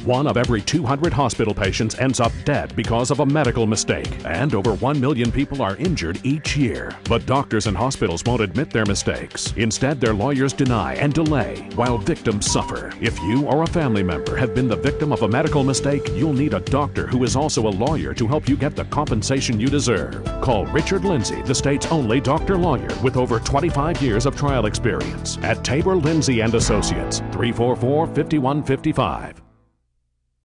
1 of every 200 hospital patients ends up dead because of a medical mistake, and over 1 million people are injured each year. But doctors and hospitals won't admit their mistakes. Instead, their lawyers deny and delay while victims suffer. If you or a family member have been the victim of a medical mistake, you'll need a doctor who is also a lawyer to help you get the compensation you deserve. Call Richard Lindsay, the state's only doctor lawyer with over 25 years of trial experience, at Tabor Lindsay and Associates, 344-5155.